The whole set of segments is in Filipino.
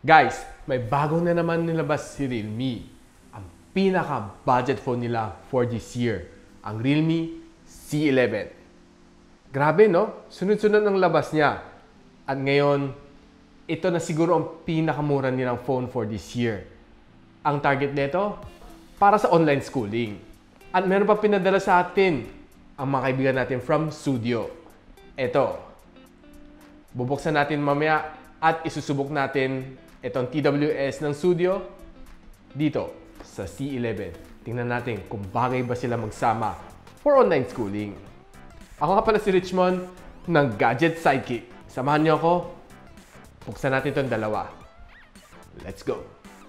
Guys, may bago na naman nilabas si Realme. Ang pinaka-budget phone nila for this year. Ang Realme C11. Grabe, no? Sunod-sunod ang labas niya. At ngayon, ito na siguro ang pinakamura nilang phone for this year. Ang target nito, para sa online schooling. At meron pa pinadala sa atin ang mga kaibigan natin from Studio. Ito. Bubuksan natin mamaya at isusubok natin itong TWS ng Studio dito sa C11. Tingnan natin kung bagay ba sila magsama for online schooling. Ako nga pala si Richmond ng Gadget Sidekick. Samahan niyo ako. Buksan natin itong dalawa. Let's go!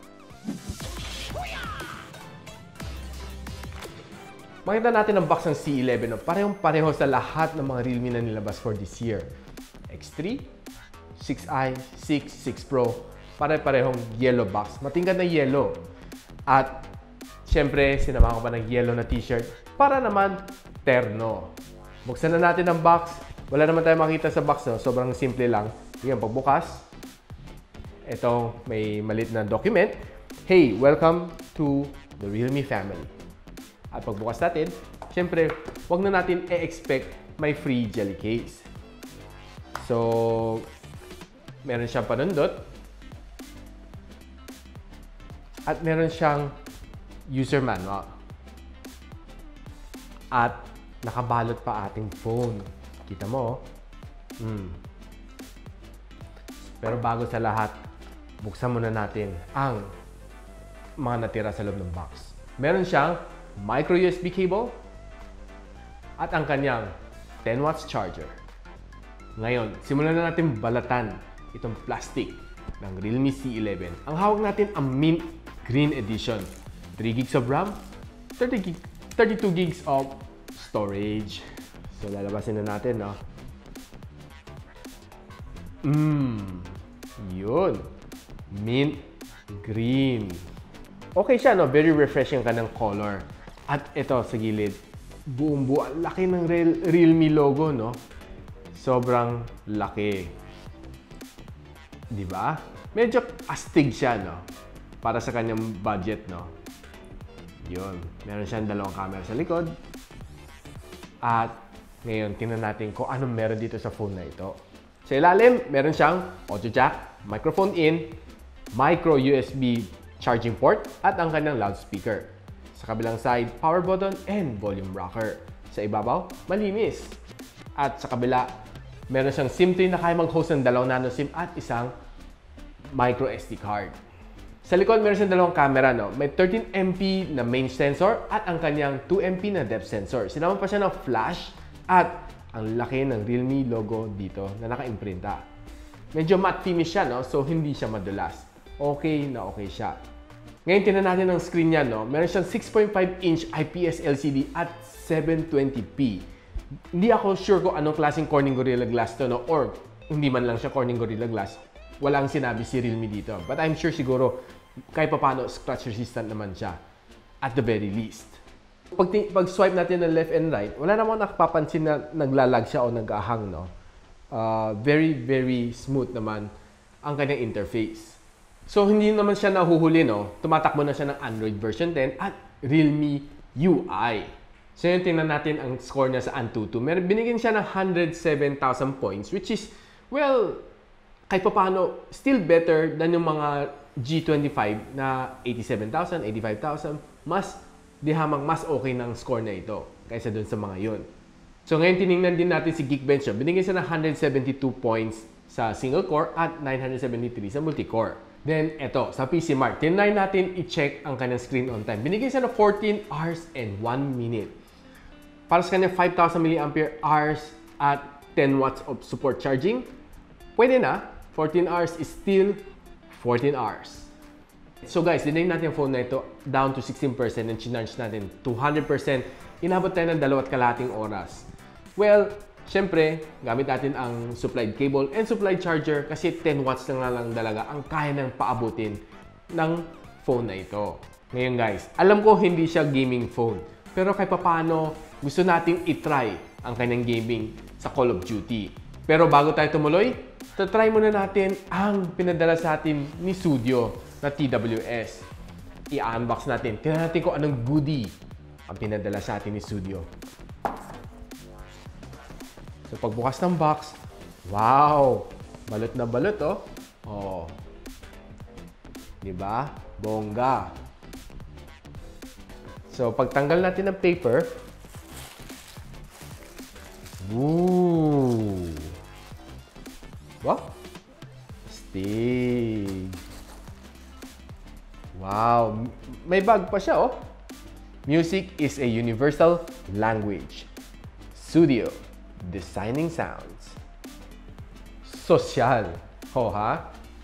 Makita natin ang box ng C11. Parehong-pareho sa lahat ng mga Realme na nilabas for this year. X3, 6i, 6, 6 Pro. Pare-parehong yellow box. Matingkad na yellow. At syempre, sinama ko pa ng yellow na t-shirt para naman terno. Buksan na natin ang box. Wala naman tayo makita sa box. No? Sobrang simple lang. Yan, pagbukas. Ito, may malit na document. Hey, welcome to the Realme family. At pagbukas natin, syempre, wag na natin e-expect may free jelly case. So, meron siyang panundot. At meron siyang user manual. At nakabalot pa ating phone. Kita mo, Pero bago sa lahat, buksan muna natin ang mga natira sa loob ng box. Meron siyang micro USB cable at ang kanyang 10 watts charger. Ngayon, simulan na natin balatan itong plastic ng Realme C11. Ang hawak natin ang Mint Green Edition. 3 gigs of RAM, 32 gigs of storage. So, lalabasin na natin, no? Yun. Mint Green. Okay siya, no? Very refreshing ka ng color. At ito, sa gilid, buong-buo. Laki ng Realme logo, no? Sobrang laki. Diba? Medyo astig siya, no? Para sa kanyang budget, no? Yun. Meron siyang dalawang camera sa likod. At ngayon, tingnan natin kung anong meron dito sa phone na ito. Sa ilalim, meron siyang audio jack, microphone in, micro USB charging port, at ang kanyang loudspeaker. Sa kabilang side, power button and volume rocker. Sa ibabaw, malinis. At sa kabila, meron siyang SIM tray na kaya mag-host ng 2 nano SIM at isang micro SD card. Sa likod, meron siyang dalawang camera, no? May 13MP na main sensor at ang kanyang 2MP na depth sensor. Sinama pa siya ng flash at ang laki ng Realme logo dito na naka-imprinta. Medyo matte finish siya, no? So, hindi siya madulas. Okay na okay siya. Ngayon, tingnan natin ang screen niya, no? Meron siyang 6.5-inch IPS LCD at 720p. Hindi ako sure kung anong klaseng Corning Gorilla Glass to, no? Or hindi man lang siya Corning Gorilla Glass. Walang sinabi si Realme dito. But I'm sure siguro kahit paano scratch resistant naman siya. At the very least. Pag swipe natin ng left and right, wala namang nakapapansin na naglalag siya o nag-ahang, no? Very, very smooth naman ang kanyang interface. So, hindi naman siya nahuhuli, no? Tumatakbo na siya ng Android version 10 at Realme UI. So, yun, tingnan natin ang score niya sa Antutu. Binigyan siya ng 107,000 points, which is, well, kahit pa paano, still better than yung mga G25 na 87,000, 85,000. Mas okay ng score na ito kaysa dun sa mga yun. So, ngayon, tinignan din natin si Geekbench. Binigyan siya ng 172 points sa single core at 973 sa multi-core. Then, eto, sa PC Mark, tinry natin i-check ang kanyang screen on time. Binigyan siya ng 14 hours and 1 minute. Para sa kanyang 5,000 mAh at 10 watts of support charging, pwede na. 14 hours is still 14 hours. So guys, dinay natin yung phone na ito down to 16% and chinarge natin 200%. Inabot tayo ng 2.5 oras. Well, syempre, gamit natin ang supplied cable and supplied charger kasi 10 watts na lang talaga ang kaya nang paabutin ng phone na ito. Ngayon guys, alam ko hindi siya gaming phone. Pero kahit paano, gusto nating itry ang kanyang gaming sa Call of Duty. Pero bago tayo tumuloy, try muna natin ang pinadala sa atin ni Studio na TWS. I-unbox natin. Tingnan natin kung anong goodie ang pinadala sa atin ni Studio. So pagbukas ng box, wow! Balot na balot, oh. Oh. Diba? Bongga. So pagtanggal natin ng paper, woo! Wow! Astig! Wow! May bag pa siya, oh. Music is a universal language. Studio. Designing sounds. Social. Ho, ha?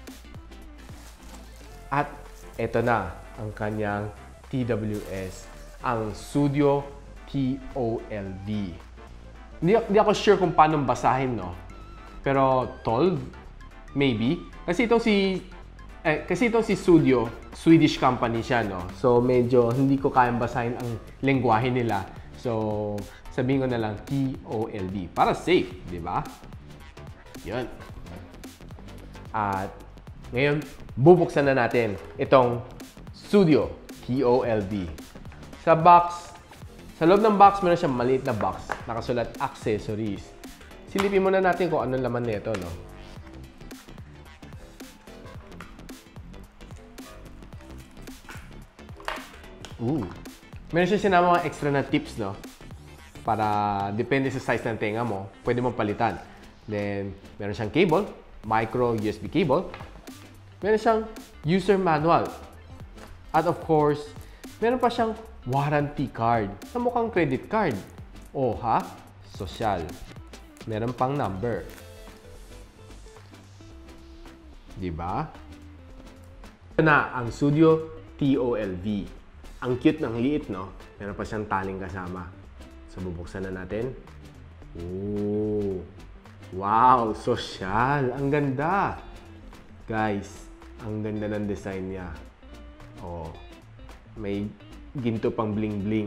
At ito na ang kanyang TWS. Ang Studio TOLV. Hindi ako sure kung paano basahin, no? Pero TOLV? Maybe. Kasi itong si Studio, Swedish company siya, no? So, medyo hindi ko kayang basahin ang lengguwahe nila. So, sabihin ko na lang TOLV. Para safe, di ba? Yun. At ngayon, bubuksan na natin itong Studio TOLV. Sa loob ng box, meron siyang maliit na box. Nakasulat accessories. Silipin muna natin kung anong laman nito, no? Meron siya sinama mga extra na tips, no? Para depende sa size ng tenga mo, pwede mong palitan. Then, meron siyang cable, micro USB cable. Meron siyang user manual. At of course, meron pa siyang warranty card na mukhang credit card. O ha? Social. Meron pang number. Diba? Ito na ang Studio TOLV. Ang cute ng liit, no? Meron pa siyang taling kasama. So, bubuksan na natin. Ooh! Wow! Social! Ang ganda! Guys, ang ganda ng design niya. Oh, may ginto pang bling-bling.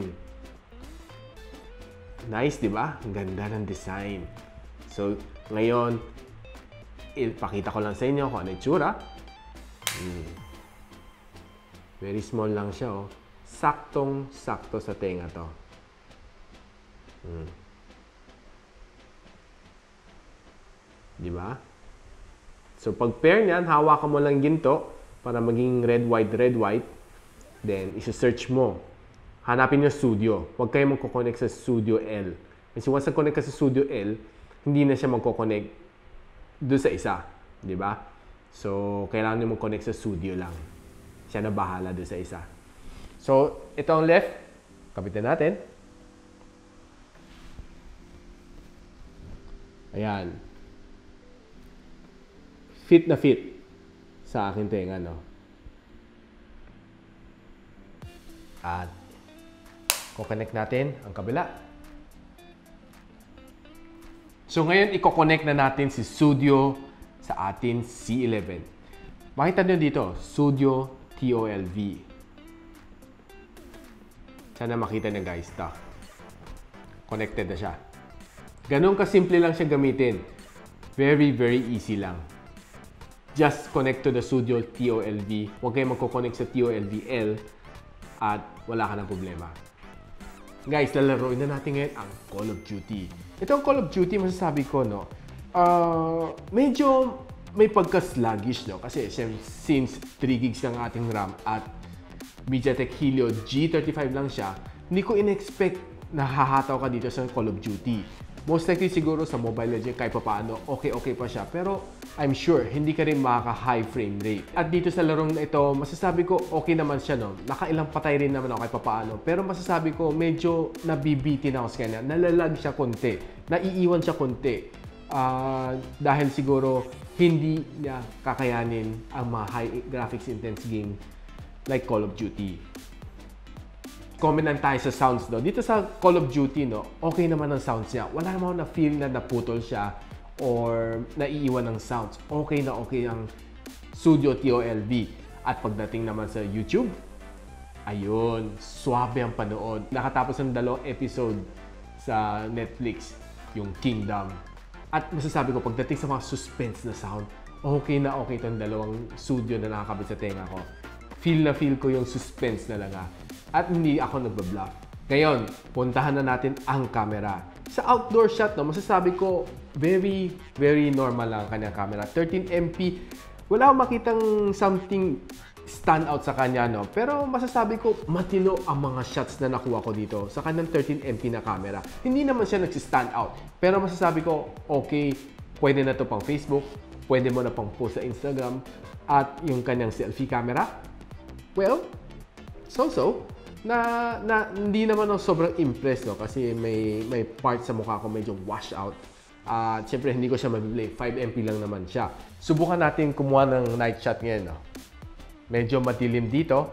Nice, di ba? Ang ganda ng design. So, ngayon, ipakita ko lang sa inyo kung ano yung tsura. Very small lang siya, oh. Saktong-sakto sa tenga to. Di ba? So, pag pair niyan, hawakan mo lang ginto para maging red-white. Then, isa-search mo. Hanapin yung Studio. Huwag kayo magkoconnect sa Studio L. Kasi once nag-connect ka sa Studio L, hindi na siya magkoconnect doon sa isa. Di ba? So, kailangan nyo mag-connect sa Studio lang. Siya na bahala doon sa isa. So, ito ang left. Kapitan natin. Ayan. Fit na fit sa akin tenga, no? At kukonect natin ang kabila. So, ngayon, i-connect na natin si Studio sa atin C11. Makita nyo dito, Studio TOLV. Sana makita nyo, guys. Ito. Connected na siya. Ganun kasimple lang siya gamitin. Very, very easy lang. Just connect to the Studio TOLV. Huwag kayong magkoconnect sa TOLV-L at wala ka ng problema. Guys, lalaroin na natin ngayon ang Call of Duty. Ito ang Call of Duty, masasabi ko, no? Medyo may pagka-sluggish, no? Kasi since 3 gigs ng ating RAM at MediaTek Helio G35 lang siya, hindi ko in-expect na hahataw ka dito sa Call of Duty. Most likely siguro sa Mobile Legends kahit papaano, okay pa siya. Pero I'm sure, hindi ka rin makaka-high frame rate. At dito sa larong na ito, masasabi ko okay naman siya, no? Nakailang patay rin naman ako kahit papaano. Pero masasabi ko, medyo nabibitin ako sa kanya. Nalalag siya konti. Naiiwan siya konti. Dahil siguro, hindi niya kakayanin ang mga high graphics intense game like Call of Duty. Comment lang tayo sa sounds, no? Dito sa Call of Duty, no, okay naman ang sounds niya. Wala naman ako na-feel na naputol siya or naiiwan ng sounds. Okay na okay ang Studio TOLV. At pagdating naman sa YouTube, ayun, swabe ang panood. Nakatapos ng 2 episode sa Netflix, yung Kingdom. At masasabi ko, pagdating sa mga suspense na sound, okay na okay itong dalawang studio na nakakabit sa tenga ko. Feel na feel ko yung suspense na lang at hindi ako nagbabluff. Ngayon, puntahan na natin ang camera. Sa outdoor shot, no, masasabi ko, very, very normal lang ang kanyang camera. 13MP, wala akong makitang something stand out sa kanya, no? Pero masasabi ko, matino ang mga shots na nakuha ko dito sa kanyang 13MP na camera. Hindi naman siya nagsi-stand out. Pero masasabi ko, okay, pwede na to pang Facebook, pwede mo na pang post sa Instagram, at yung kanyang selfie camera, well, so-so. Hindi naman ako sobrang impressed, no? Kasi may part sa mukha ko medyo wash out. At syempre, hindi ko siya mabiblame. 5MP lang naman siya. Subukan natin kumuha ng night shot ngayon, no? Medyo madilim dito.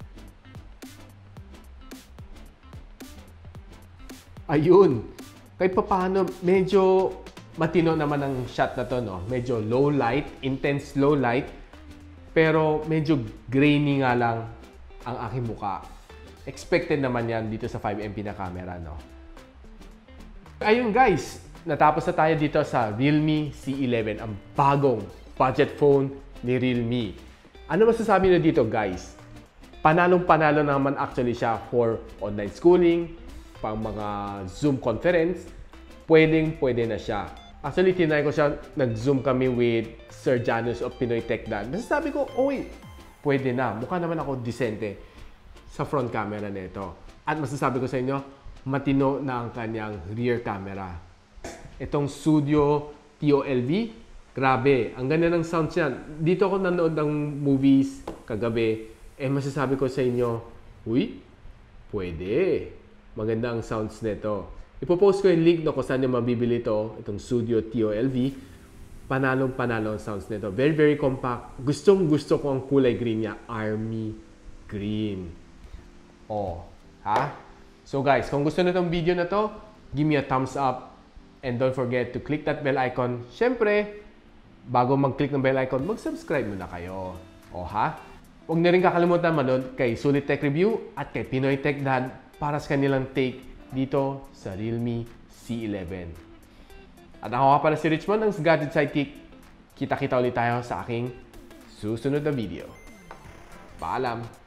Ayun. Kahit papaano, medyo matino naman ang shot na to, no? Medyo low light, intense low light. Pero medyo grainy nga lang ang aking mukha. Expected naman yan dito sa 5MP na camera, no? Ayun guys, natapos na tayo dito sa Realme C11, ang bagong budget phone ni Realme. Ano masasabi na dito guys? Panalong-panalo naman actually siya for online schooling, pang mga Zoom conference, pwede na siya. Actually, tinry ko siya, nag-Zoom kami with Sir Janus of Pinoy Tech Dan. Masasabi ko, oy, pwede na. Mukha naman ako decente sa front camera nito. At masasabi ko sa inyo, matino na ang kanyang rear camera. Itong Studio TOLV, grabe, ang ganda ng sounds yan. Dito ako nanood ng movies kagabi, masasabi ko sa inyo, uy, pwede. Maganda ang sounds nito. Ipopost ko yung link kung saan nyo mabibili itong Studio TOLV. Panalong-panalo ang sounds nito. Very, very compact. Gustong-gusto ko ang kulay green niya. Army green. Oh, ha? So guys, kung gusto nyo itong video na to, give me a thumbs up. And don't forget to click that bell icon. Siyempre, bago mag-click ng bell icon, mag-subscribe muna kayo. O ha? Huwag na rin kakalimutan manood kay Sulit Tech Review at kay Pinoy Tech Dad para sa kanilang take dito sa Realme C11. At ako nga pala si Richmond, ang Gadget Sidekick. Kita-kita ulit tayo sa aking susunod na video. Paalam!